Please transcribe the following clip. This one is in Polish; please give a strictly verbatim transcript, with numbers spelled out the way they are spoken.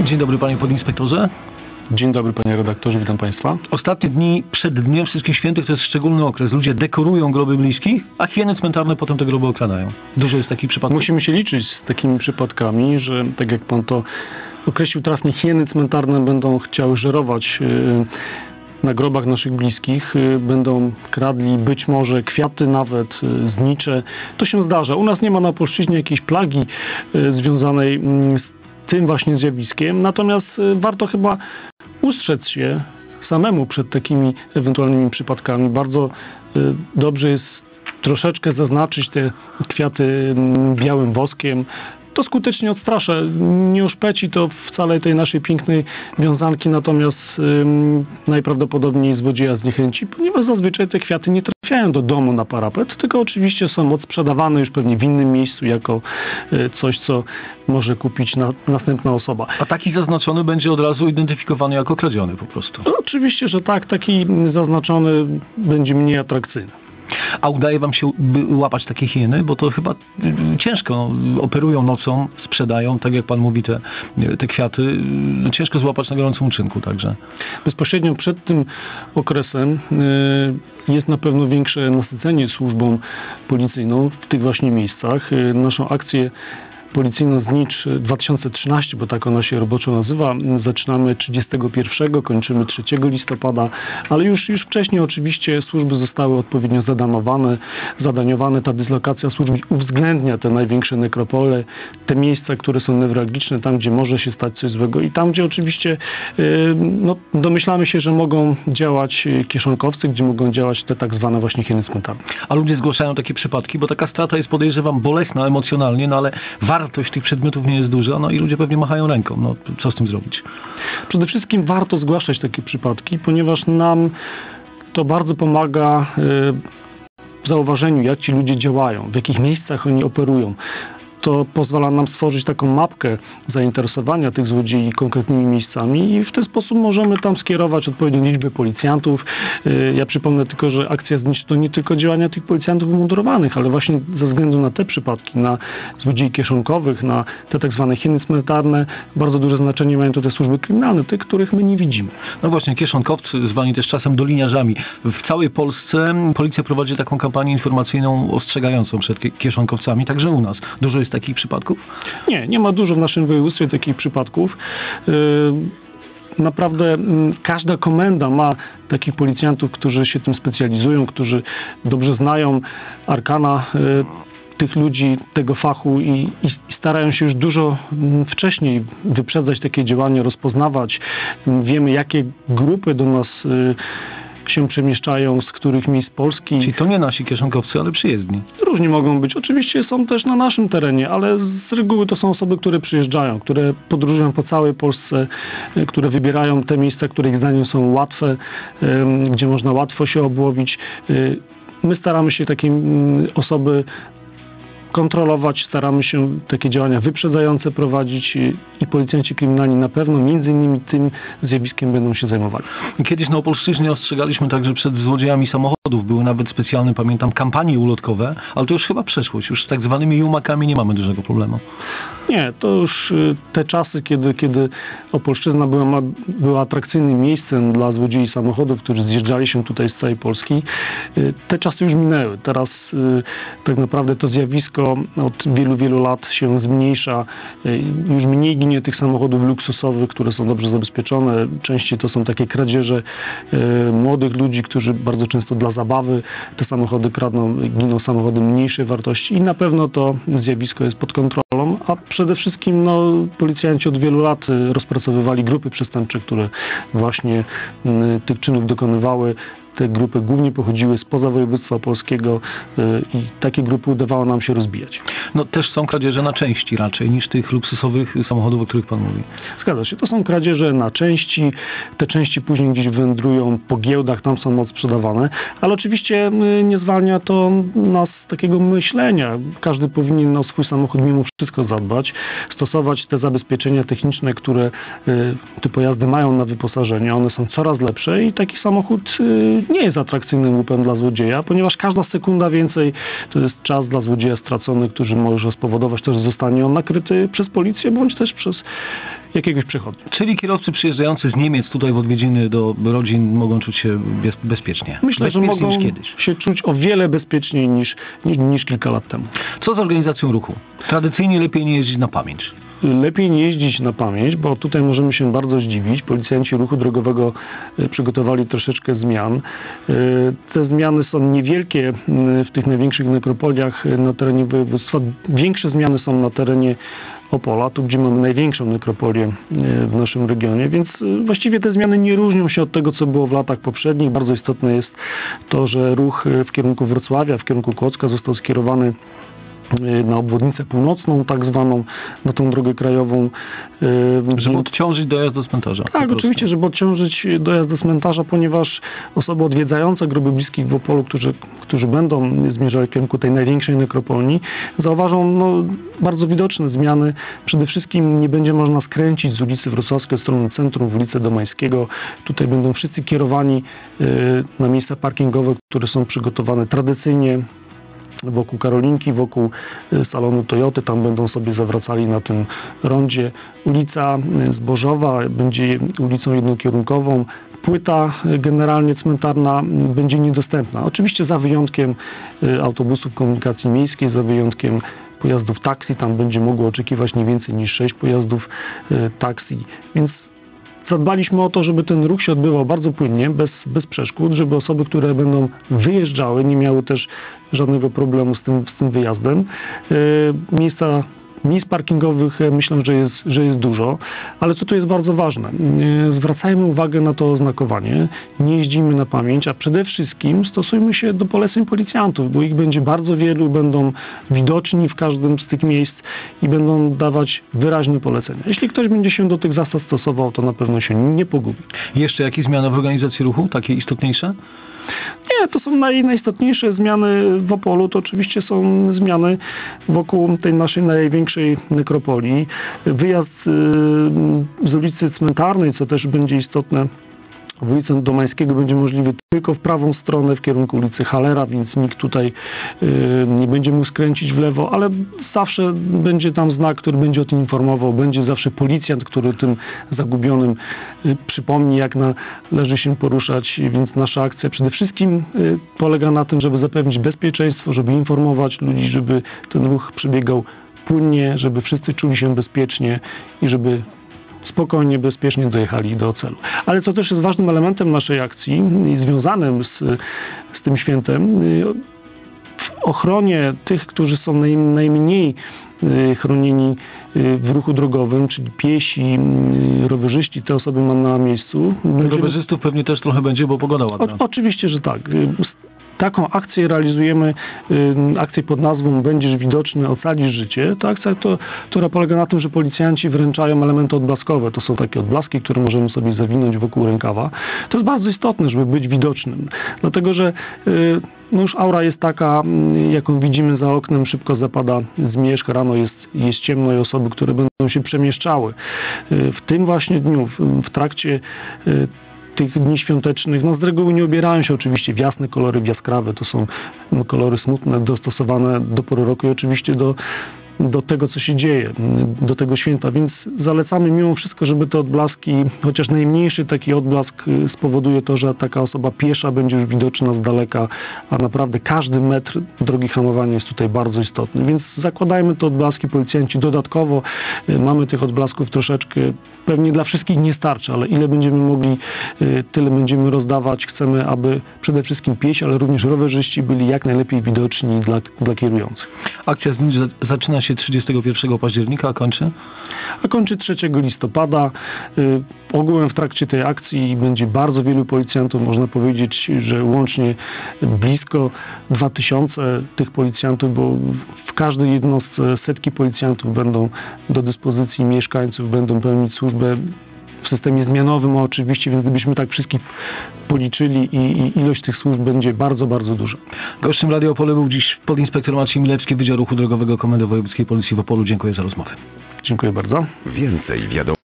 Dzień dobry panie podinspektorze. Dzień dobry panie redaktorze, witam państwa. Ostatnie dni przed Dniem Wszystkich Świętych to jest szczególny okres. Ludzie dekorują groby bliskich, a hieny cmentarne potem te groby okradają. Dużo jest takich przypadków. Musimy się liczyć z takimi przypadkami, że tak jak pan to określił trafnie, hieny cmentarne będą chciały żerować yy, na grobach naszych bliskich, yy, będą kradli być może kwiaty, nawet yy, znicze. To się zdarza. U nas nie ma na Opolszczyźnie jakiejś plagi yy, związanej yy, z tym właśnie zjawiskiem, natomiast yy, warto chyba ustrzec się samemu przed takimi ewentualnymi przypadkami. Bardzo y, dobrze jest troszeczkę zaznaczyć te kwiaty y, białym woskiem. To skutecznie odstrasza. Nie oszpeci to wcale tej naszej pięknej wiązanki, natomiast y, najprawdopodobniej złodzieja zniechęci, ponieważ zazwyczaj te kwiaty nie trafiają do domu na parapet, tylko oczywiście są odsprzedawane już pewnie w innym miejscu jako y, coś, co może kupić na, następna osoba. A taki zaznaczony będzie od razu identyfikowany jako kradziony po prostu? No, oczywiście, że tak. Taki zaznaczony będzie mniej atrakcyjny. A udaje wam się łapać takie hieny? Bo to chyba ciężko. Operują nocą, sprzedają, tak jak pan mówi, te, te kwiaty. Ciężko złapać na gorącym uczynku także. Bezpośrednio przed tym okresem jest na pewno większe nasycenie służbą policyjną w tych właśnie miejscach. Naszą akcję policyjną Znicz dwa tysiące trzynasty, bo tak ona się roboczo nazywa. Zaczynamy trzydziestego pierwszego, kończymy trzeciego listopada, ale już, już wcześniej oczywiście służby zostały odpowiednio zadanowane, zadaniowane. Ta dyslokacja służb uwzględnia te największe nekropole, te miejsca, które są newralgiczne, tam gdzie może się stać coś złego i tam gdzie oczywiście no, domyślamy się, że mogą działać kieszonkowcy, gdzie mogą działać te tak zwane właśnie hieny cmentarne. A ludzie zgłaszają takie przypadki, bo taka strata jest, podejrzewam, bolesna emocjonalnie, no ale warto wartość tych przedmiotów nie jest duża, no i ludzie pewnie machają ręką. No, co z tym zrobić? Przede wszystkim warto zgłaszać takie przypadki, ponieważ nam to bardzo pomaga w zauważeniu, jak ci ludzie działają, w jakich miejscach oni operują. To pozwala nam stworzyć taką mapkę zainteresowania tych złodziei konkretnymi miejscami i w ten sposób możemy tam skierować odpowiednią liczbę policjantów. Ja przypomnę tylko, że akcja Znicz to nie tylko działania tych policjantów umundurowanych, ale właśnie ze względu na te przypadki, na złodziei kieszonkowych, na te tak zwane hieny cmentarne, bardzo duże znaczenie mają to te służby kryminalne, tych, których my nie widzimy. No właśnie, kieszonkowcy, zwani też czasem doliniarzami. W całej Polsce policja prowadzi taką kampanię informacyjną ostrzegającą przed kieszonkowcami, także u nas. Dużo jest takich przypadków? Nie, nie ma dużo w naszym województwie takich przypadków. Naprawdę każda komenda ma takich policjantów, którzy się tym specjalizują, którzy dobrze znają arkana tych ludzi, tego fachu i, i starają się już dużo wcześniej wyprzedzać takie działania, rozpoznawać. Wiemy, jakie grupy do nas się przemieszczają, z których miejsc Polski. Czyli to nie nasi kieszonkowcy, ale przyjezdni. Różni mogą być. Oczywiście są też na naszym terenie, ale z reguły to są osoby, które przyjeżdżają, które podróżują po całej Polsce, które wybierają te miejsca, które ich zdaniem są łatwe, gdzie można łatwo się obłowić. My staramy się takie osoby kontrolować, staramy się takie działania wyprzedzające prowadzić i policjanci kryminalni na pewno między innymi tym zjawiskiem będą się zajmowali. Kiedyś na Opolszczyźnie ostrzegaliśmy także przed złodziejami samochodów. Były nawet specjalne, pamiętam, kampanie ulotkowe, ale to już chyba przeszłość. Już z tak zwanymi jumakami nie mamy dużego problemu. Nie, to już te czasy, kiedy, kiedy Opolszczyzna była, była atrakcyjnym miejscem dla złodziei samochodów, którzy zjeżdżali się tutaj z całej Polski, te czasy już minęły. Teraz tak naprawdę to zjawisko od wielu, wielu lat się zmniejsza. Już mniej ginie tych samochodów luksusowych, które są dobrze zabezpieczone. Częściej to są takie kradzieże młodych ludzi, którzy bardzo często dla zabawy te samochody kradną, giną samochody mniejszej wartości i na pewno to zjawisko jest pod kontrolą, a przede wszystkim no, policjanci od wielu lat rozpracowywali grupy przestępcze, które właśnie tych czynów dokonywały. Te grupy głównie pochodziły spoza województwa polskiego i takie grupy udawało nam się rozbijać. No też są kradzieże na części raczej niż tych luksusowych samochodów, o których pan mówi. Zgadza się. To są kradzieże na części. Te części później gdzieś wędrują po giełdach, tam są odsprzedawane. Ale oczywiście nie zwalnia to nas z takiego myślenia. Każdy powinien o swój samochód mimo wszystko zadbać, stosować te zabezpieczenia techniczne, które te pojazdy mają na wyposażeniu. One są coraz lepsze i taki samochód nie jest atrakcyjnym łupem dla złodzieja, ponieważ każda sekunda więcej to jest czas dla złodzieja stracony, który może spowodować to, że zostanie on nakryty przez policję, bądź też przez jakiegoś przechodnia. Czyli kierowcy przyjeżdżający z Niemiec tutaj w odwiedziny do rodzin mogą czuć się bez, bezpiecznie. Myślę, że Bezpieczniej mogą niż kiedyś. się czuć o wiele bezpieczniej niż, niż, niż kilka lat temu. Co z organizacją ruchu? Tradycyjnie lepiej nie jeździć na pamięć. Lepiej nie jeździć na pamięć, bo tutaj możemy się bardzo zdziwić. Policjanci ruchu drogowego e, przygotowali troszeczkę zmian. E, Te zmiany są niewielkie m, w tych największych nekropoliach e, na terenie województwa. Większe zmiany są na terenie Opola, tu gdzie mamy największą nekropolię e, w naszym regionie, więc e, właściwie te zmiany nie różnią się od tego, co było w latach poprzednich. Bardzo istotne jest to, że ruch e, w kierunku Wrocławia, w kierunku Kłodzka został skierowany na obwodnicę północną, tak zwaną, na tą drogę krajową. Żeby odciążyć dojazd do cmentarza. Tak, oczywiście, żeby odciążyć dojazd do cmentarza, ponieważ osoby odwiedzające groby bliskich w Opolu, którzy, którzy będą zmierzali w kierunku tej największej nekropolii, zauważą no, bardzo widoczne zmiany. Przede wszystkim nie będzie można skręcić z ulicy Wrocławskiej w stronę centrum, w ulicę Domańskiego. Tutaj będą wszyscy kierowani y, na miejsca parkingowe, które są przygotowane tradycyjnie wokół Karolinki, wokół salonu Toyoty, tam będą sobie zawracali na tym rondzie. Ulica Zbożowa będzie ulicą jednokierunkową. Płyta generalnie cmentarna będzie niedostępna. Oczywiście za wyjątkiem autobusów komunikacji miejskiej, za wyjątkiem pojazdów taksi, tam będzie mogło oczekiwać nie więcej niż sześć pojazdów taksi, więc zadbaliśmy o to, żeby ten ruch się odbywał bardzo płynnie, bez, bez przeszkód, żeby osoby, które będą wyjeżdżały, nie miały też żadnego problemu z tym, z tym wyjazdem. Yy, miejsca Miejsc parkingowych myślę, że jest, że jest dużo, ale co tu jest bardzo ważne? Zwracajmy uwagę na to oznakowanie, nie jeździmy na pamięć, a przede wszystkim stosujmy się do poleceń policjantów, bo ich będzie bardzo wielu, będą widoczni w każdym z tych miejsc i będą dawać wyraźne polecenia. Jeśli ktoś będzie się do tych zasad stosował, to na pewno się nie pogubi. Jeszcze jakieś zmiany w organizacji ruchu, takie istotniejsze? Nie, to są naj, najistotniejsze zmiany w Opolu, to oczywiście są zmiany wokół tej naszej największej nekropolii. Wyjazd y, z ulicy Cmentarnej, co też będzie istotne, w ulicę Domańskiego będzie możliwy tylko w prawą stronę, w kierunku ulicy Halera, więc nikt tutaj y, nie będzie mógł skręcić w lewo, ale zawsze będzie tam znak, który będzie o tym informował, będzie zawsze policjant, który tym zagubionym y, przypomni, jak należy się poruszać, więc nasza akcja przede wszystkim y, polega na tym, żeby zapewnić bezpieczeństwo, żeby informować ludzi, żeby ten ruch przebiegał płynnie, żeby wszyscy czuli się bezpiecznie i żeby spokojnie, bezpiecznie dojechali do celu. Ale co też jest ważnym elementem naszej akcji i związanym z, z tym świętem, w ochronie tych, którzy są naj, najmniej chronieni w ruchu drogowym, czyli piesi, rowerzyści, te osoby mam na miejscu. Rowerzystów pewnie też trochę będzie, bo pogoda ładna. O, oczywiście, że tak. Taką akcję realizujemy, y, akcję pod nazwą Będziesz widoczny, ocalisz życie. To akcja, to, która polega na tym, że policjanci wręczają elementy odblaskowe. To są takie odblaski, które możemy sobie zawinąć wokół rękawa. To jest bardzo istotne, żeby być widocznym. Dlatego, że y, no już aura jest taka, y, jaką widzimy za oknem, szybko zapada zmierzch, rano jest, jest ciemno i osoby, które będą się przemieszczały. Y, w tym właśnie dniu, w, w trakcie y, tych dni świątecznych, no z reguły nie ubierają się oczywiście w jasne kolory, w jaskrawe, to są no, kolory smutne, dostosowane do pory roku i oczywiście do, do tego, co się dzieje, do tego święta, więc zalecamy mimo wszystko, żeby te odblaski, chociaż najmniejszy taki odblask spowoduje to, że taka osoba piesza będzie już widoczna z daleka, a naprawdę każdy metr drogi hamowania jest tutaj bardzo istotny, więc zakładajmy te odblaski, policjanci dodatkowo, mamy tych odblasków troszeczkę, pewnie dla wszystkich nie starczy, ale ile będziemy mogli, tyle będziemy rozdawać. Chcemy, aby przede wszystkim piesi, ale również rowerzyści byli jak najlepiej widoczni dla, dla kierujących. Akcja zaczyna się trzydziestego pierwszego października, a kończy? A kończy trzeciego listopada. Y, ogółem w trakcie tej akcji będzie bardzo wielu policjantów. Można powiedzieć, że łącznie blisko dwa tysiące tych policjantów, bo w każdej jednostce setki policjantów będą do dyspozycji mieszkańców, będą pełnić służbę w systemie zmianowym oczywiście, więc gdybyśmy tak wszystkich policzyli i, i ilość tych służb będzie bardzo, bardzo duża. Gościem Radia Opole był dziś podinspektor Maciej Milewski, Wydział Ruchu Drogowego Komendy Wojewódzkiej Policji w Opolu. Dziękuję za rozmowę. Dziękuję bardzo. Więcej wiadomo.